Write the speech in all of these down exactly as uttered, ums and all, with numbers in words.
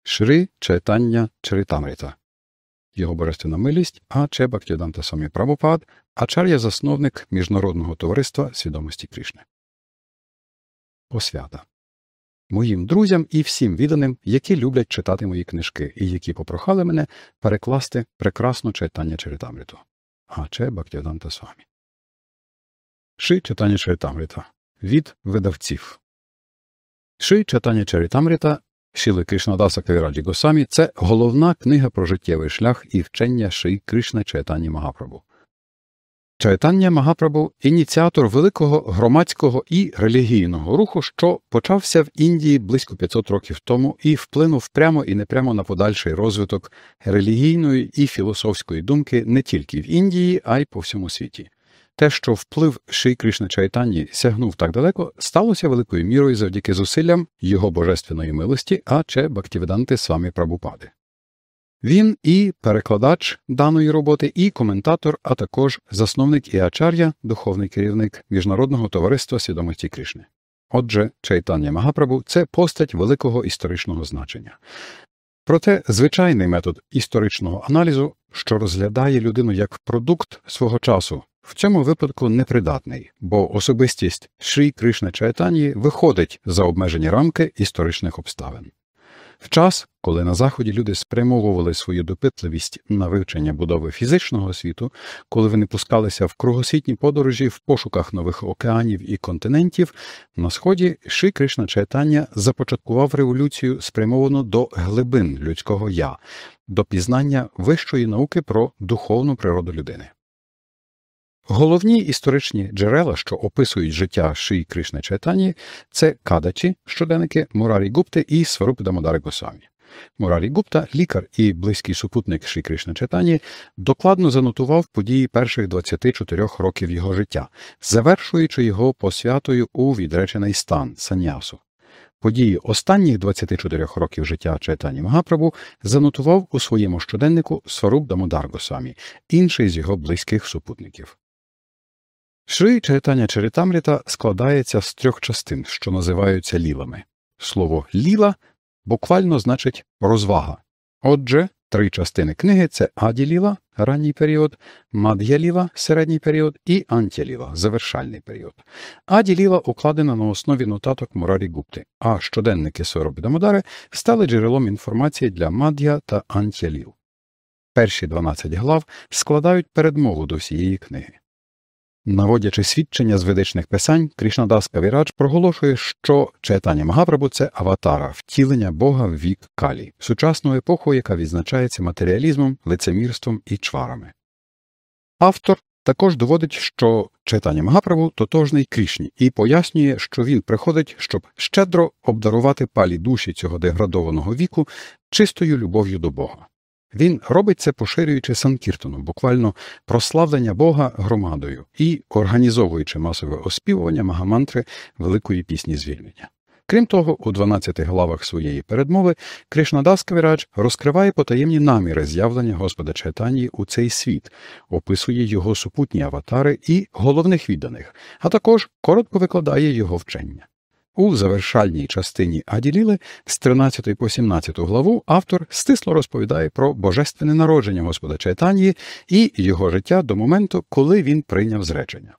Шрі Чайтання Чаритамрита. Його божественна милість А.Ч. Бхактивіданта Свамі Прабхупад, ачар'я-засновник Міжнародного товариства свідомості Кришни. Посвята. Моїм друзям і всім відданим, які люблять читати мої книжки і які попрохали мене перекласти прекрасну Чайтання Чаритамриту. А.Ч. Бхактивіданта Свамі. Шрі Чайтання Чаритамрита. Від видавців. Шрі Чайтання Чаритамрита Шріли Кришнадаса Кавіраджі Госамі – це головна книга про життєвий шлях і вчення Шрі Кришни Чайтаньї Магапрабху. Чайтанья Магапрабху – ініціатор великого громадського і релігійного руху, що почався в Індії близько п'ятсот років тому і вплинув прямо і непрямо на подальший розвиток релігійної і філософської думки не тільки в Індії, а й по всьому світі. Те, що вплив Шрі Кришни Чайтаньї сягнув так далеко, сталося великою мірою завдяки зусиллям його божественної милості А.Ч. Бхактивіданти Свамі Прабхупади. Він і перекладач даної роботи, і коментатор, а також засновник і ачар'я, духовний керівник Міжнародного товариства свідомості Кришни. Отже, Чайтанья Магапрабху – це постать великого історичного значення. Проте звичайний метод історичного аналізу, що розглядає людину як продукт свого часу, в цьому випадку непридатний, бо особистість Шрі Кришни Чайтаньї виходить за обмежені рамки історичних обставин. В час, коли на Заході люди спрямовували свою допитливість на вивчення будови фізичного світу, коли вони пускалися в кругосвітні подорожі в пошуках нових океанів і континентів, на Сході Шрі Кришна Чайтанья започаткував революцію, спрямовану до глибин людського «я», до пізнання вищої науки про духовну природу людини. Головні історичні джерела, що описують життя Шрі Кришни Чайтаньї, це Кадачі, щоденники Мурарі Гупти і Сварупи Дамодари Госамі. Мурарі Гупта, лікар і близький супутник Шрі Кришни Чайтаньї, докладно занотував події перших двадцяти чотирьох років його життя, завершуючи його посвятою у відречений стан – саньясу. Події останніх двадцяти чотирьох років життя Чайтаньї Магапрабху занотував у своєму щоденнику Сваруп Дамодар Госамі, інший з його близьких супутників. Шрі Чайтання Чаритамрита складається з трьох частин, що називаються лілами. Слово «ліла» буквально значить «розвага». Отже, три частини книги – це Аді-ліла – ранній період, Мад'я-ліла – середній період і Антя-ліла – завершальний період. Аді-ліла укладена на основі нотаток Мурарі Гупти, а щоденники Сварупи Дамодари стали джерелом інформації для Мад'я та Антя-ліл. Перші дванадцять глав складають передмову до всієї книги. Наводячи свідчення з ведичних писань, Кришнадас Кавірадж проголошує, що Чайтанья Магапрабху – це аватара, втілення Бога в вік Калі, сучасну епоху, яка відзначається матеріалізмом, лицемірством і чварами. Автор також доводить, що Чайтанья Магапрабху тотожний Кришні і пояснює, що він приходить, щоб щедро обдарувати палі душі цього деградованого віку чистою любов'ю до Бога. Він робить це, поширюючи санкіртану, буквально прославлення Бога громадою і організовуючи масове оспівування магамантри Великої пісні звільнення. Крім того, у дванадцяти главах своєї передмови Кришнадас Кавірадж розкриває потаємні наміри з'явлення Господа Чайтаньї у цей світ, описує його супутні аватари і головних відданих, а також коротко викладає його вчення. У завершальній частині Аді-ліли з тринадцятої по сімнадцяту главу автор стисло розповідає про божественне народження Господа Чайтаньї і його життя до моменту, коли він прийняв зречення.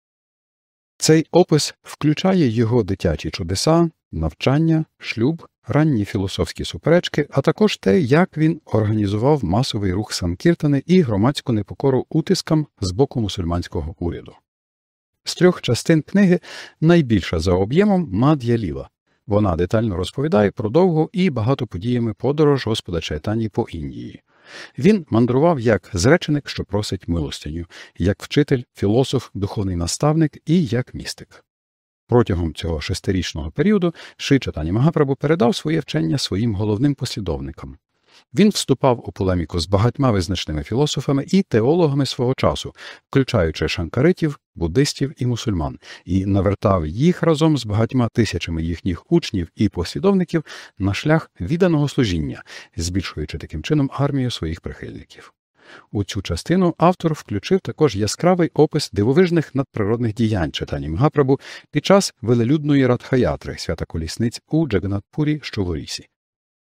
Цей опис включає його дитячі чудеса, навчання, шлюб, ранні філософські суперечки, а також те, як він організував масовий рух санкіртани і громадську непокору утискам з боку мусульманського уряду. З трьох частин книги найбільша за об'ємом Мад'я-ліла. Вона детально розповідає про довгу і багатоподіями подорож Господа Чайтаньї по Індії. Він мандрував як зреченик, що просить милостиню, як вчитель, філософ, духовний наставник і як містик. Протягом цього шестирічного періоду Шрі Чайтанья Магапрабху передав своє вчення своїм головним послідовникам. Він вступав у полеміку з багатьма визначними філософами і теологами свого часу, включаючи шанкаритів, буддистів і мусульман, і навертав їх разом з багатьма тисячами їхніх учнів і послідовників на шлях відданого служіння, збільшуючи таким чином армію своїх прихильників. У цю частину автор включив також яскравий опис дивовижних надприродних діянь Чайтаньї Магапрабху під час велелюдної Радха-ятри, свята колісниць у Джаганнат-пурі, що в Орісі.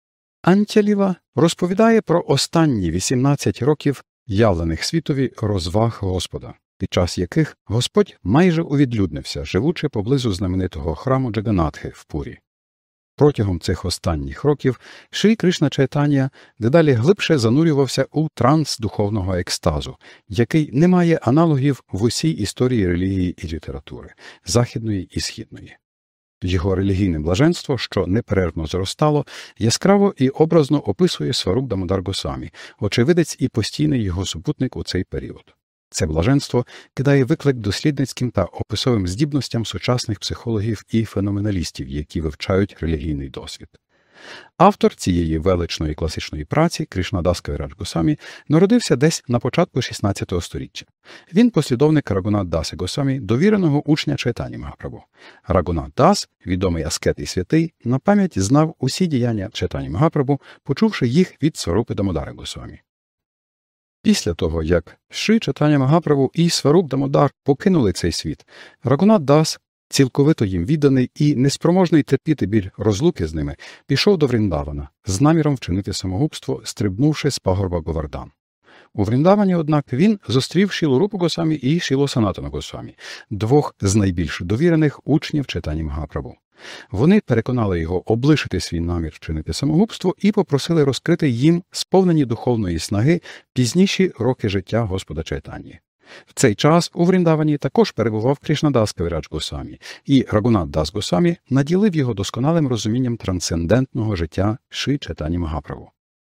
Антяліва розповідає про останні вісімнадцять років явлених світові розваг Господа, під час яких Господь майже увідлюднився, живучи поблизу знаменитого храму Джаганатхи в Пурі. Протягом цих останніх років Шрі Кришна Чайтанья дедалі глибше занурювався у транс духовного екстазу, який не має аналогів в усій історії релігії і літератури, західної і східної. Його релігійне блаженство, що неперервно зростало, яскраво і образно описує Сваруб Дамодар Госвамі, очевидець і постійний його супутник у цей період. Це блаженство кидає виклик дослідницьким та описовим здібностям сучасних психологів і феноменалістів, які вивчають релігійний досвід. Автор цієї величної класичної праці, Кришнадас Кавірадж Госвамі, народився десь на початку шістнадцятого століття. Він послідовник Рагунат Даси Госвамі, довіреного учня Чайтані Магапрабху. Рагунат Дас, відомий аскет і святий, на пам'ять знав усі діяння Чайтані Магапрабху, почувши їх від Сварупи Дамодари Госвамі. Після того, як Шрі Чайтаня Магапрабху і Сваруб Дамодар покинули цей світ, Рагунат Дас, цілковито їм відданий і неспроможний терпіти біль розлуки з ними, пішов до Вріндавана з наміром вчинити самогубство, стрибнувши з пагорба Говардан. У Вріндавані, однак, він зустрів Шрілу Рупу Госвамі і Шрілу Санатану Госвамі, двох з найбільш довірених учнів Чайтані Магапрабху. Вони переконали його облишити свій намір вчинити самогубство і попросили розкрити їм, сповнені духовної снаги, пізніші роки життя Господа Чайтаньї. В цей час у Вріндавані також перебував Кришнадас Кавірадж Госвамі, і Рагунат Дас Госвамі наділив його досконалим розумінням трансцендентного життя Шрі Чайтані Магапрабху.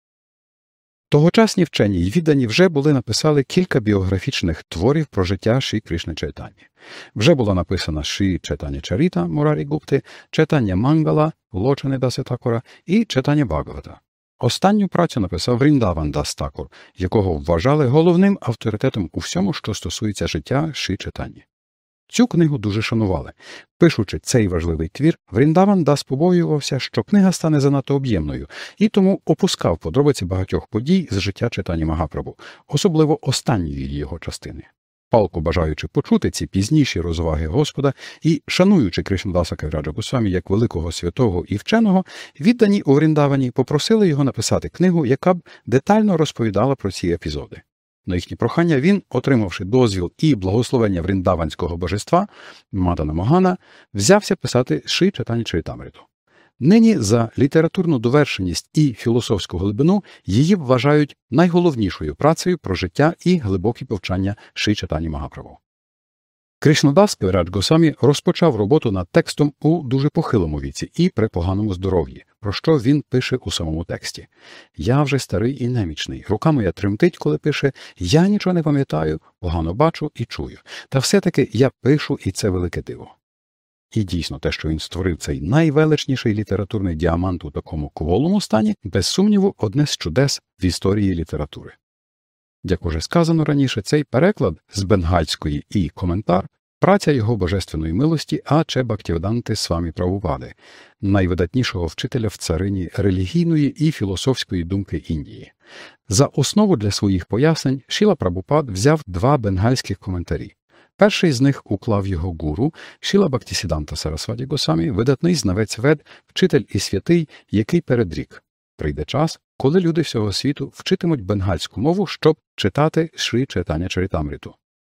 Тогочасні вчені й віддані вже були написали кілька біографічних творів про життя Шрі Кришни Чайтаньї. Вже була написана Шрі Чайтаня Чаріта Мурарі Гупти, Чайтаня Мангала Лочани Даси Такура і Чайтаня Бхагавата. Останню працю написав Вріндаван Дас Такур, якого вважали головним авторитетом у всьому, що стосується життя Шрі Чайтаньї. Цю книгу дуже шанували. Пишучи цей важливий твір, Вріндаван Дас побоювався, що книга стане занадто об'ємною, і тому опускав подробиці багатьох подій з життя Чайтані Магапрабху, особливо останньої його частини. Палко бажаючи почути ці пізніші розваги Господа і шануючи Кришнадаса Кавіраджа Госвамі як великого святого і вченого, віддані у Вріндавані попросили його написати книгу, яка б детально розповідала про ці епізоди. На їхнє прохання він, отримавши дозвіл і благословення вріндаванського божества Мадана Могана, взявся писати Шрі Чайтаня Чарітамриту. Нині за літературну довершеність і філософську глибину її вважають найголовнішою працею про життя і глибокі повчання Шрі Чайтані Магапрабху. Кришнадас Кавірадж Госвамі розпочав роботу над текстом у дуже похилому віці і при поганому здоров'ї, про що він пише у самому тексті. «Я вже старий і немічний, рука моя тремтить, коли пише, я нічого не пам'ятаю, погано бачу і чую, та все-таки я пишу, і це велике диво». І дійсно, те, що він створив цей найвеличніший літературний діамант у такому кволому стані, без сумніву, одне з чудес в історії літератури. Як уже сказано раніше, цей переклад з бенгальської і коментар – праця його божественної милості А.Ч. Бхактіведанти Свамі Прабхупади, найвидатнішого вчителя в царині релігійної і філософської думки Індії. За основу для своїх пояснень Шріла Прабхупад взяв два бенгальських коментарі. Перший з них уклав його гуру Шріла Бхактісіданта Сарасваті Госвамі, видатний знавець вед, вчитель і святий, який передрік: прийде час, коли люди всього світу вчитимуть бенгальську мову, щоб читати Шрі Чайтаня Чарітамриту.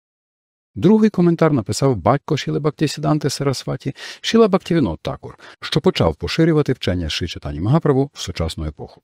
Другий коментар написав батько Шріли Бхактісіданти Сарасваті, Шріла Бхактівінод Такур, що почав поширювати вчення Шрі Чайтані Магапрабху в сучасну епоху.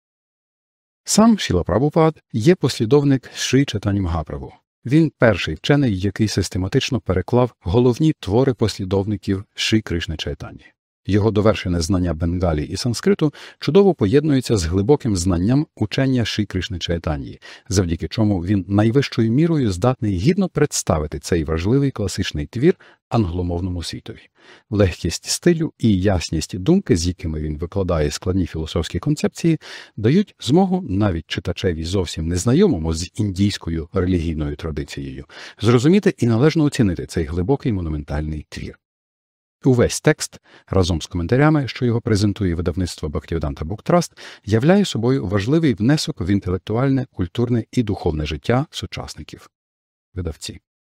Сам Шріла Прабхупад є послідовник Шрі Чайтані Магапрабху. Він перший вчений, який систематично переклав головні твори послідовників Шрі Кришни Чайтаньї. Його довершене знання бенгалі і санскриту чудово поєднується з глибоким знанням учення Шрі Кришни Чайтаньї, завдяки чому він найвищою мірою здатний гідно представити цей важливий класичний твір англомовному світові. Легкість стилю і ясність думки, з якими він викладає складні філософські концепції, дають змогу навіть читачеві зовсім незнайомому з індійською релігійною традицією зрозуміти і належно оцінити цей глибокий монументальний твір. Увесь текст, разом з коментарями, що його презентує видавництво Bhaktivedanta Book Trust, являє собою важливий внесок в інтелектуальне, культурне і духовне життя сучасників. Видавці.